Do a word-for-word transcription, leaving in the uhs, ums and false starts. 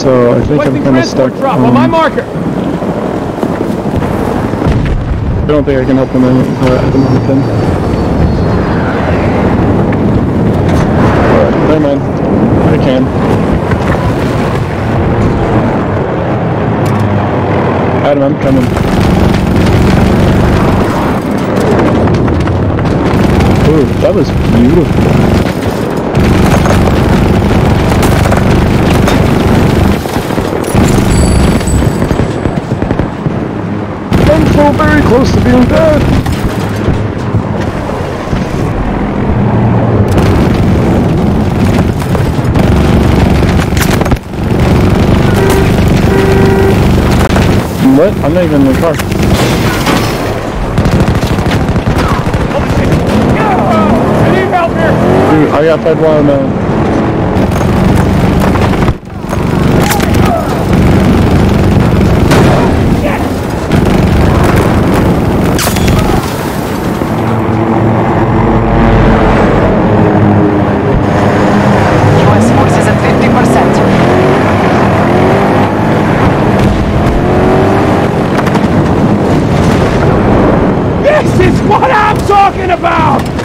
so I think I'm kind of stuck. Drop on my marker. I don't think I can help him in, uh, at the moment then. Alright, never mind. I can. Adam, I'm coming. Ooh, that was beautiful. I'm so very close to being dead. What? I'm not even in the car. I need help here. Dude, I got fed wild now. This is what I'm talking about!